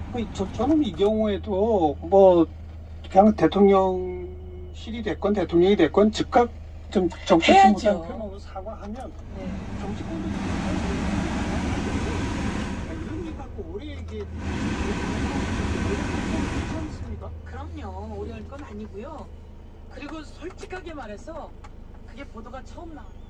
저는 이 경우에도 뭐 그냥 대통령실이 됐건 대통령이 됐건 즉각 좀 정치 해야죠. 표명으로 사과하면 네. 정치권도 이런 일 갖고 오래 얘기 괜찮습니까? 그럼요. 오래 할 건 아니고요. 그리고 솔직하게 말해서 그게 보도가 처음 나와요.